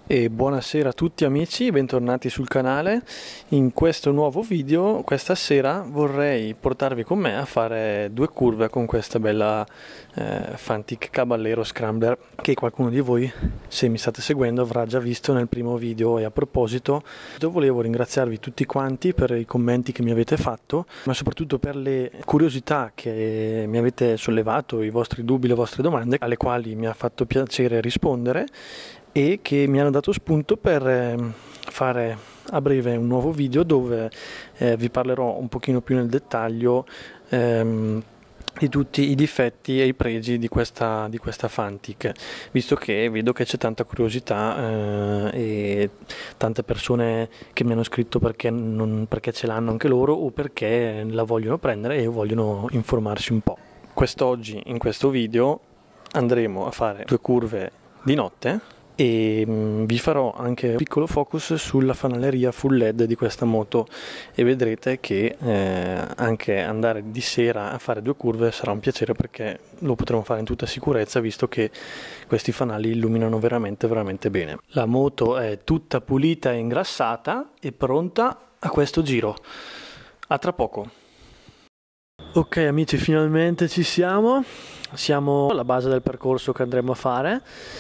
E buonasera a tutti amici, bentornati sul canale. In questo nuovo video, questa sera vorrei portarvi con me a fare due curve con questa bella Fantic Caballero Scrambler che qualcuno di voi, se mi state seguendo, avrà già visto nel primo video. E a proposito, volevo ringraziarvi tutti quanti per i commenti che mi avete fatto, ma soprattutto per le curiosità che mi avete sollevato, i vostri dubbi, le vostre domande, alle quali mi ha fatto piacere rispondere e che mi hanno dato spunto per fare a breve un nuovo video dove vi parlerò un pochino più nel dettaglio di tutti i difetti e i pregi di questa Fantic, visto che vedo che c'è tanta curiosità e tante persone che mi hanno scritto perché ce l'hanno anche loro o perché la vogliono prendere e vogliono informarsi un po'. Quest'oggi in questo video andremo a fare due curve di notte e vi farò anche un piccolo focus sulla fanaleria full LED di questa moto e vedrete che anche andare di sera a fare due curve sarà un piacere, perché lo potremo fare in tutta sicurezza, visto che questi fanali illuminano veramente bene. La moto è tutta pulita e ingrassata e pronta a questo giro. A tra poco. Ok amici, finalmente ci siamo alla base del percorso che andremo a fare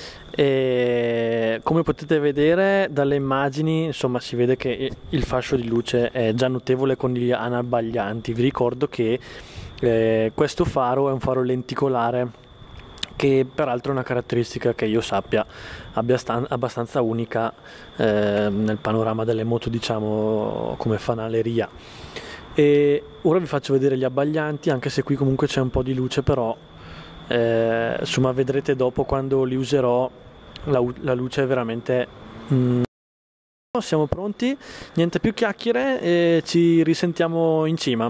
e come potete vedere dalle immagini, insomma, si vede che il fascio di luce è già notevole con gli anabbaglianti. Vi ricordo che questo faro è un faro lenticolare, che peraltro è una caratteristica che io sappia abbastanza unica nel panorama delle moto, diciamo, come fanaleria. E ora vi faccio vedere gli abbaglianti, anche se qui comunque c'è un po' di luce, però insomma vedrete dopo quando li userò la luce è veramente Siamo pronti, niente più chiacchiere e ci risentiamo in cima.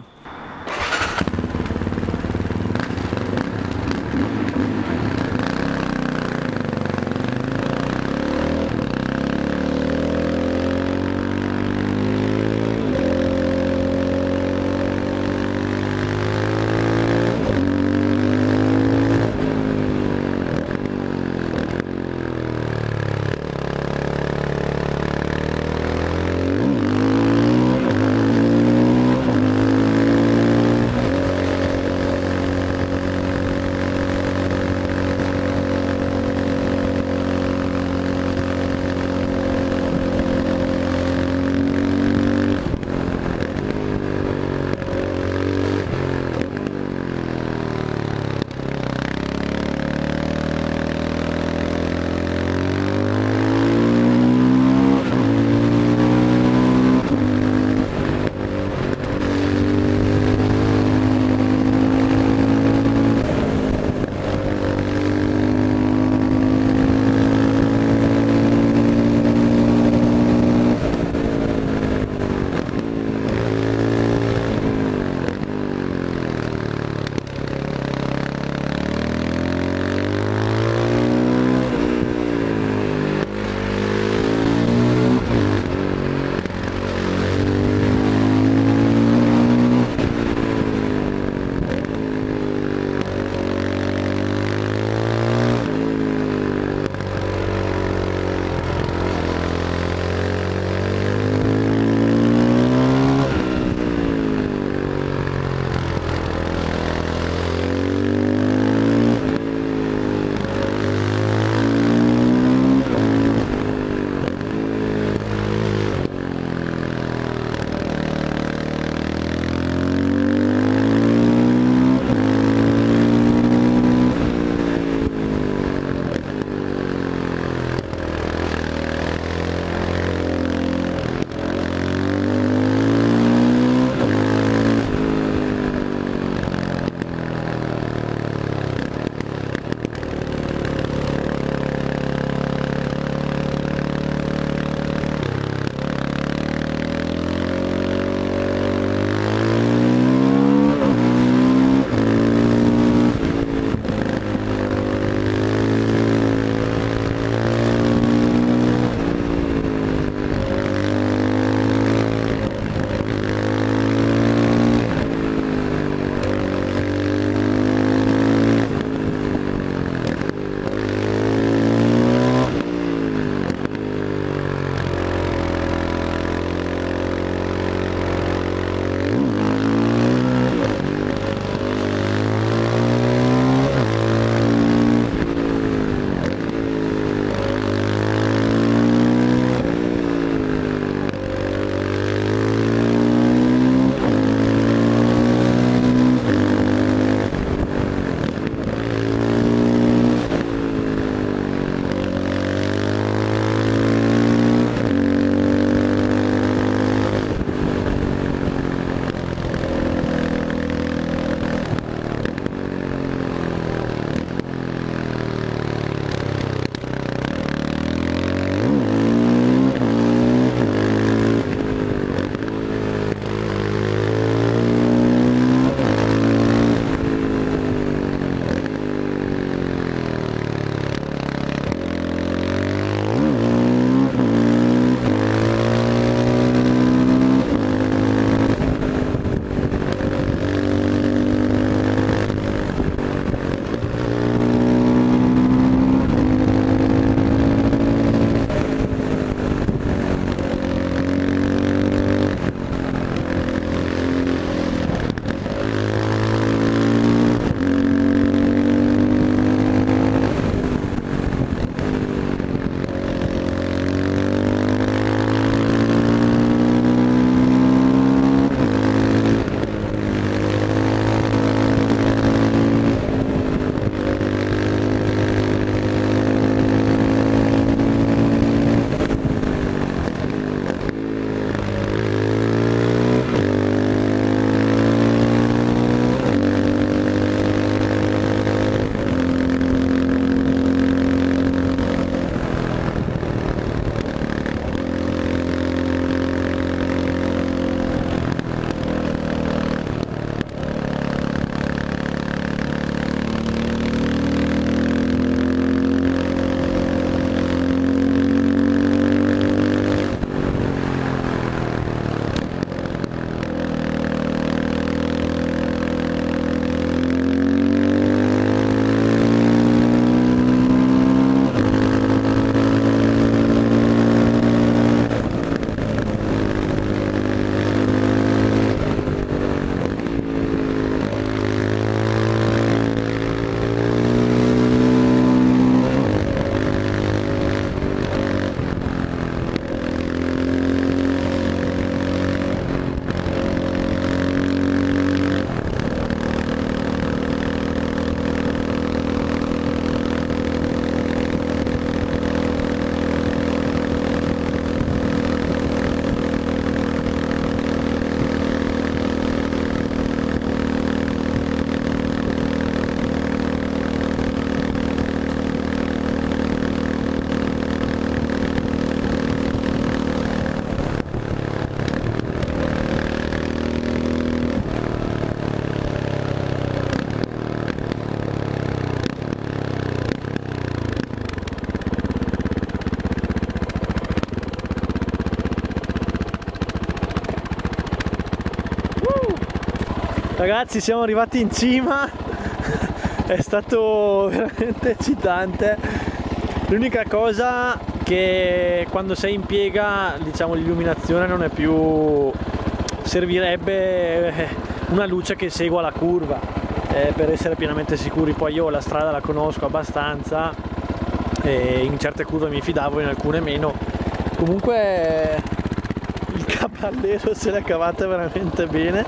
Ragazzi, siamo arrivati in cima, è stato veramente eccitante. L'unica cosa che quando sei in piega, diciamo, l'illuminazione non è più, servirebbe una luce che segua la curva per essere pienamente sicuri. Poi io la strada la conosco abbastanza e in certe curve mi fidavo, in alcune meno. Comunque il caballero se l'ha cavata veramente bene.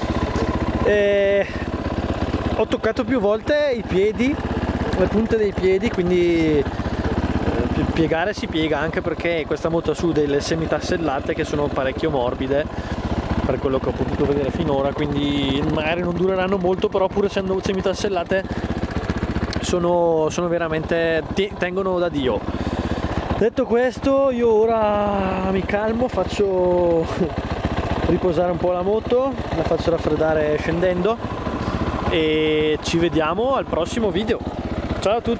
Ho toccato più volte i piedi, le punte dei piedi, quindi piegare si piega, anche perché questa moto ha su delle semitassellate che sono parecchio morbide per quello che ho potuto vedere finora, quindi magari non dureranno molto, però pur essendo semitassellate sono veramente, tengono da Dio. Detto questo, io ora mi calmo, faccio riposare un po' la moto, la faccio raffreddare scendendo e ci vediamo al prossimo video. Ciao a tutti!